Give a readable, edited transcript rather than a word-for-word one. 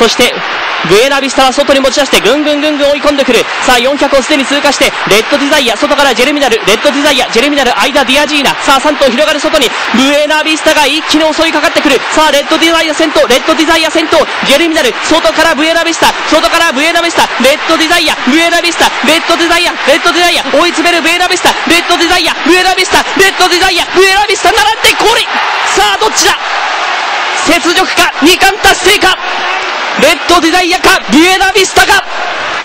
そしてブエナビスタは外に持ち出してぐんぐん追い込んでくる。さあ400をすでに通過してレッドディザイア、外からジェレミナル、レッドディザイア、ジェレミナル、間ディアジーナ、さあ3頭広がる外にブエナビスタが一気に襲いかかってくる。さあレッドディザイア先頭、レッドディザイア先頭、ジェレミナル外からブエナビスタ、外からブエナビスタ、レッドディザイア、ブエナビスタ、レッドディザイア、レッドディザイア、追い詰めるブエナビスタ、レッドディザイア、ブエナビスタ、レッドディザイア、ブエナビスタ、並んでゴール。さあどっちだ、雪辱か2冠達成か、レッドディザイアかブエナビスタか。